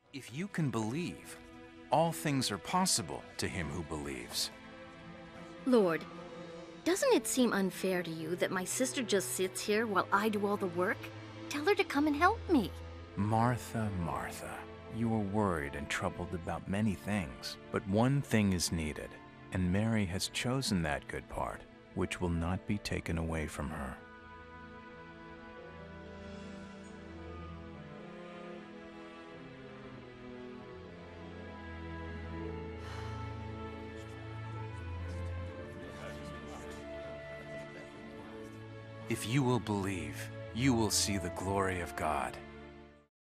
If you can believe, all things are possible to him who believes. Lord, doesn't it seem unfair to you that my sister just sits here while I do all the work? Tell her to come and help me. Martha, Martha, you are worried and troubled about many things, but one thing is needed, and Mary has chosen that good part, which will not be taken away from her. If you will believe, you will see the glory of God.